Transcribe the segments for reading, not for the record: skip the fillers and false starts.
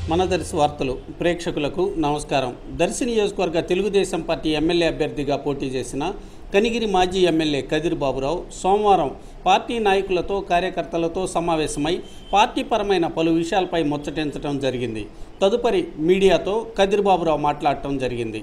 మన దర్శి వార్తలు ప్రేక్షకులకు నమస్కారం. దర్శి నియోజకవర్గ తెలుగుదేశం పార్టీ ఎమ్మెల్యే అభ్యర్థిగా పోటీ చేసిన కనిగిరి మాజీ ఎమ్మెల్యే కదిరి బాబురావు సోమవారం పార్టీ నాయకులతో కార్యకర్తలతో సమావేశమై పార్టీ పరమైన పలు విషయాలపై ముచ్చటించడం జరిగింది. తదుపరి మీడియాతో కదిరి బాబురావు మాట్లాడటం జరిగింది.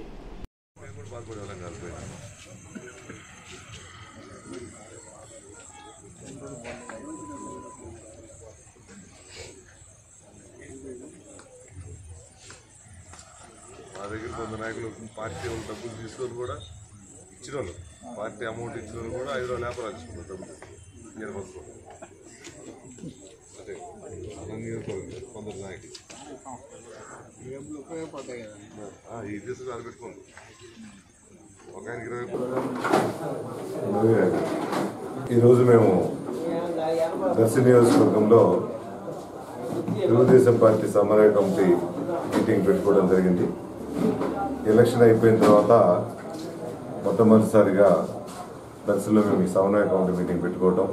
మా దగ్గర కొంత నాయకులు పార్టీ వాళ్ళు డబ్బులు తీసుకొని కూడా ఇచ్చిన వాళ్ళు, పార్టీ అమౌంట్ ఇచ్చిన వాళ్ళు కూడా 5 రోజులు వ్యాపారాలు తీసుకున్నారు డబ్బులు అదే కొందరు నాయకులు ఈ తీసుకుని అది పెట్టుకోండి. ఒక ఆయనకి 20. ఈరోజు మేము దర్శి నియోజకవర్గంలో తెలుగుదేశం పార్టీ సమన్వయ కమిటీ మీటింగ్ పెట్టుకోవడం జరిగింది. ఎలక్షన్ అయిపోయిన తర్వాత మొట్టమొదటిసారిగా దర్శిలో మేము ఈ సమన్వయ కమిటీ మీటింగ్ పెట్టుకోవటం,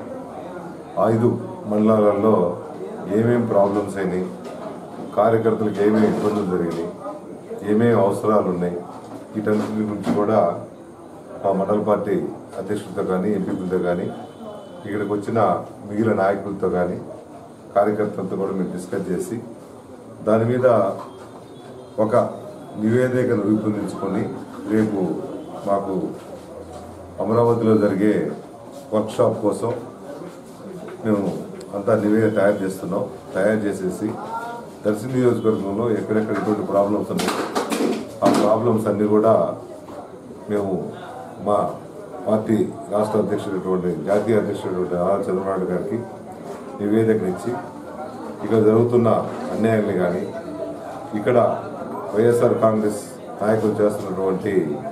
5 మండలాలలో ఏమేమి ప్రాబ్లమ్స్ అయినాయి, కార్యకర్తలకు ఏమేమి ఇబ్బందులు జరిగినాయి, ఏమేమి అవసరాలు ఉన్నాయి, వీటన్నిటి గురించి కూడా మా మండల పార్టీ అధ్యక్షులతో కానీ ఎంపీలతో కానీ ఇక్కడికి వచ్చిన మిగిలిన నాయకులతో కానీ కార్యకర్తలతో కూడా మేము డిస్కస్ చేసి దాని మీద ఒక నివేదికను రూపొందించుకొని రేపు మాకు అమరావతిలో జరిగే వర్క్షాప్ కోసం మేము అంతా నివేదిక తయారు చేసేసి దర్శి నియోజకవర్గంలో ఎక్కడెక్కడ ఎటువంటి ప్రాబ్లమ్స్ ఉన్నాయి ఆ ప్రాబ్లమ్స్ అన్నీ కూడా మేము మా పార్టీ రాష్ట్ర అధ్యక్షుడైనటువంటి జాతీయ అధ్యక్షుడైనటువంటి ఆర్ చంద్రబాబు గారికి నివేదికనిచ్చి ఇక్కడ జరుగుతున్న అన్యాయాన్ని కానీ ఇక్కడ వైఎస్ఆర్ కాంగ్రెస్ నాయకులు చేస్తున్నటువంటి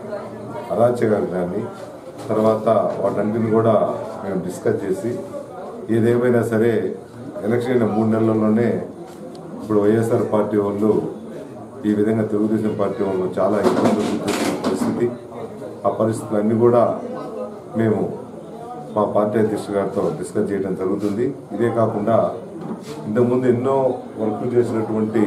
అరాచకాలు కానీ తర్వాత వాటన్నిటిని కూడా మేము డిస్కస్ చేసి ఏదేమైనా సరే ఎలక్షన్ అయిన 3 నెలల్లోనే ఇప్పుడు వైఎస్ఆర్ పార్టీ వాళ్ళు ఈ విధంగా తెలుగుదేశం పార్టీ వాళ్ళు చాలా ఇబ్బందులు చూస్తున్న పరిస్థితి, ఆ పరిస్థితులన్నీ కూడా మేము మా పార్టీ అధ్యక్షుల గారితో డిస్కస్ చేయడం జరుగుతుంది. ఇదే కాకుండా ఇంతకుముందు ఎన్నో వర్కులు చేసినటువంటి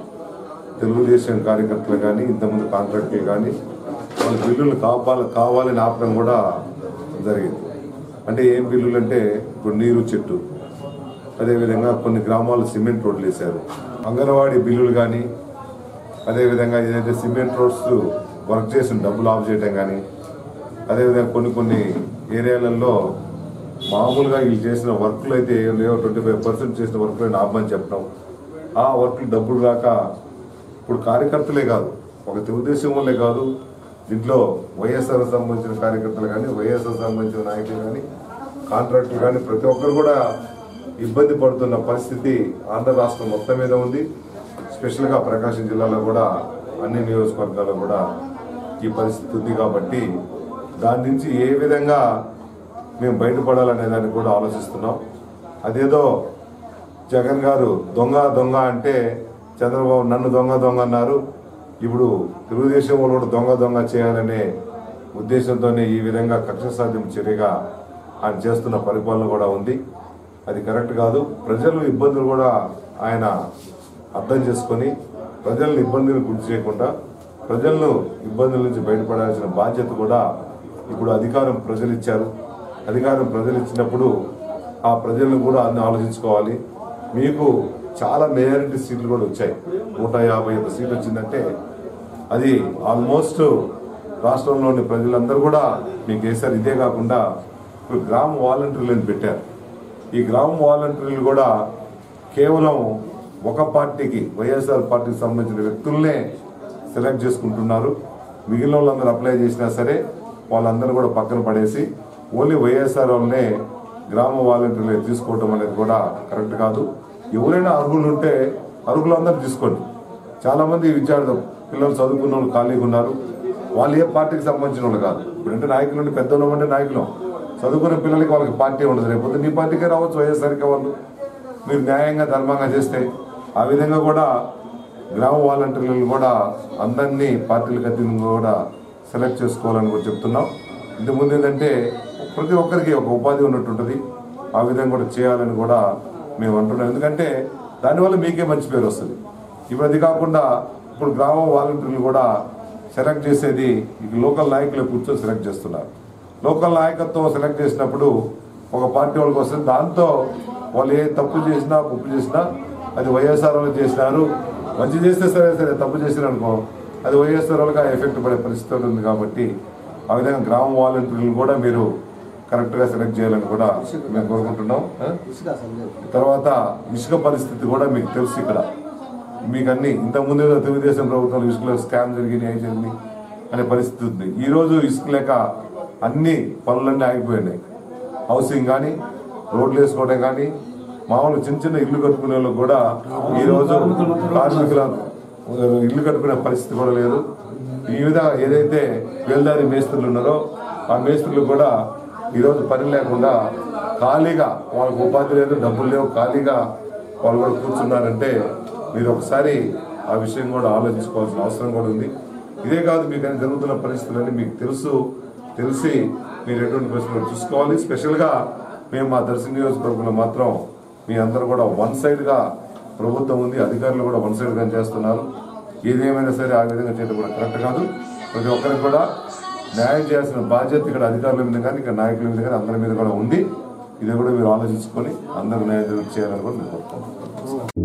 తెలుగుదేశం కార్యకర్తలు కానీ ఇంతకుముందు కాంట్రాక్టులు కానీ వాళ్ళ బిల్లులు కావాలని ఆపడం కూడా జరిగింది. అంటే ఏం బిల్లులు అంటే ఇప్పుడు నీరు చెట్టు, అదేవిధంగా కొన్ని గ్రామాలు సిమెంట్ రోడ్లు వేశారు, అంగన్వాడీ బిల్లులు కానీ అదేవిధంగా ఏదైతే సిమెంట్ రోడ్స్ వర్క్ చేసిన డబ్బులు ఆఫ్ చేయడం కానీ అదేవిధంగా కొన్ని ఏరియాలలో మామూలుగా వీళ్ళు చేసిన వర్క్లు అయితే 25% చేసిన వర్క్లు ఆపమని చెప్పడం, ఆ వర్క్లు డబ్బులు రాక ఇప్పుడు కార్యకర్తలే కాదు ఒక తెలుగుదేశం వాళ్ళే కాదు దీంట్లో వైఎస్ఆర్ సంబంధించిన కార్యకర్తలు కానీ వైఎస్ఆర్ సంబంధించిన నాయకులు కానీ కాంట్రాక్టులు కానీ ప్రతి ఒక్కరు కూడా ఇబ్బంది పడుతున్న పరిస్థితి ఆంధ్ర రాష్ట్రం మొత్తం మీద ఉంది. స్పెషల్గా ప్రకాశం జిల్లాలో కూడా అన్ని నియోజకవర్గాల్లో కూడా ఈ పరిస్థితి ఉంది. కాబట్టి దాని నుంచి ఏ విధంగా మేము బయటపడాలనే దాన్ని కూడా ఆలోచిస్తున్నాం. అదేదో జగన్ గారు దొంగ అంటే చంద్రబాబు నన్ను దొంగ అన్నారు, ఇప్పుడు తెలుగుదేశం వాళ్ళు కూడా దొంగ చేయాలనే ఉద్దేశంతోనే ఈ విధంగా కక్ష సాధ్యం చర్యగా ఆయన చేస్తున్న పరిపాలన కూడా ఉంది. అది కరెక్ట్ కాదు. ప్రజలు ఇబ్బందులు కూడా ఆయన అర్థం చేసుకొని ప్రజలను ఇబ్బందులు గురి చేయకుండా ప్రజలను ఇబ్బందుల నుంచి బయటపడాల్సిన బాధ్యత కూడా ఇప్పుడు అధికారం ప్రజలు ఇచ్చారు. అధికారం ప్రజలు ఇచ్చినప్పుడు ఆ ప్రజలను కూడా అన్ని ఆలోచించుకోవాలి. మీకు చాలా మెజారిటీ సీట్లు కూడా వచ్చాయి, 151 సీట్లు వచ్చిందంటే అది ఆల్మోస్ట్ రాష్ట్రంలోని ప్రజలందరూ కూడా మీకు వేశారు. ఇదే కాకుండా ఇప్పుడు గ్రామ వాలంటీర్లను పెట్టారు. ఈ గ్రామ వాలంటీర్లు కూడా కేవలం ఒక పార్టీకి వైఎస్ఆర్ పార్టీకి సంబంధించిన వ్యక్తులనే సెలెక్ట్ చేసుకుంటున్నారు. మిగిలిన వాళ్ళందరూ అప్లై చేసినా సరే వాళ్ళందరూ కూడా పక్కన పడేసి ఓన్లీ వైఎస్ఆర్ వాళ్ళనే గ్రామ వాలంటీర్లు తీసుకోవడం అనేది కూడా కరెక్ట్ కాదు. ఎవరైనా అర్హులు ఉంటే అర్హులందరూ తీసుకోండి. చాలామంది విద్యార్థులు పిల్లలు చదువుకున్న వాళ్ళు ఖాళీగా ఉన్నారు, వాళ్ళు ఏ పార్టీకి సంబంధించిన వాళ్ళు కాదు. ఇప్పుడంటే నాయకులు ఉంటే పెద్దలు అంటే నాయకులు, చదువుకున్న పిల్లలకి వాళ్ళకి పార్టీ ఉండదు. రేపు నీ పార్టీకే రావచ్చు వైఎస్ఆర్కే వాళ్ళు. మీరు న్యాయంగా ధర్మంగా చేస్తే ఆ విధంగా కూడా గ్రామ వాలంటీర్లను కూడా అందరినీ పార్టీలకు అతీతంగా కూడా సెలెక్ట్ చేసుకోవాలని కూడా చెప్తున్నాం. ఇంతకుముందు ఏంటంటే ప్రతి ఒక్కరికి ఒక ఉపాధి ఉన్నట్టుంటుంది, ఆ విధంగా కూడా చేయాలని కూడా మేము అంటున్నాం. ఎందుకంటే దానివల్ల మీకే మంచి పేరు వస్తుంది. ఇప్పుడు అది కాకుండా ఇప్పుడు గ్రామ వాలంటీర్లు కూడా సెలెక్ట్ చేసేది లోకల్ నాయకులు కూర్చొని సెలెక్ట్ చేస్తున్నారు. లోకల్ నాయకత్వం సెలెక్ట్ చేసినప్పుడు ఒక పార్టీ వాళ్ళకి వస్తుంది. దాంతో వాళ్ళు ఏ తప్పు చేసినా ఉప్పు చేసినా అది వైఎస్ఆర్ వాళ్ళు చేసినారు, మంచి చేస్తే సరే తప్పు చేసినారు అనుకో అది వైఎస్ఆర్ వాళ్ళకి ఎఫెక్ట్ పడే పరిస్థితి ఉంది. కాబట్టి ఆ విధంగా గ్రామ వాలంటీర్లు కూడా మీరు కరెక్ట్గా సెలెక్ట్ చేయాలని కూడా మేము కోరుకుంటున్నాం. తర్వాత ఇసుక పరిస్థితి కూడా మీకు తెలుసు. ఇక్కడ మీకు అన్ని ఇంతకుముందు తెలుగుదేశం ప్రభుత్వంలో ఇసుకలో స్కామ్ జరిగినాయి అనే పరిస్థితి ఉంది. ఈరోజు ఇసుక లేక అన్ని పనులన్నీ ఆగిపోయినాయి. హౌసింగ్ కానీ, రోడ్లు వేసుకోవడం కానీ, మామూలు చిన్న ఇల్లు కట్టుకునే వాళ్ళకి కూడా ఈరోజు కార్మికుల ఇల్లు కట్టుకునే పరిస్థితి కూడా లేదు. ఈ విధంగా ఏదైతే వేల్దారి మేస్త్రులు ఉన్నారో ఆ మేస్త్రులు కూడా ఈరోజు పని లేకుండా ఖాళీగా, వాళ్ళకు ఉపాధి లేదు, డబ్బులు లేవు, ఖాళీగా వాళ్ళు కూడా కూర్చున్నారంటే మీరు ఒకసారి ఆ విషయం కూడా ఆలోచించుకోవాల్సిన అవసరం కూడా ఉంది. ఇదే కాదు, మీకు అని జరుగుతున్న పరిస్థితులన్నీ మీకు తెలిసి మీరు ఎటువంటి పరిస్థితులు చూసుకోవాలి. స్పెషల్గా మేము మా దర్శన నియోజకవర్గంలో మాత్రం మీ అందరూ కూడా వన్ సైడ్గా ప్రభుత్వం ఉంది, అధికారులు కూడా వన్ సైడ్గా చేస్తున్నారు. ఏదేమైనా సరే ఆ విధంగా చేయడం కూడా కరెక్ట్ కాదు. ప్రతి ఒక్కరికి కూడా న్యాయం చేయాల్సిన బాధ్యత ఇక్కడ అధికారుల మీద కానీ, ఇక్కడ నాయకుల మీద కానీ అందరి మీద కూడా ఉంది. ఇది కూడా మీరు ఆలోచించుకొని అందరూ న్యాయం చేయాలని కూడా నేను కోరుకుంటున్నాను.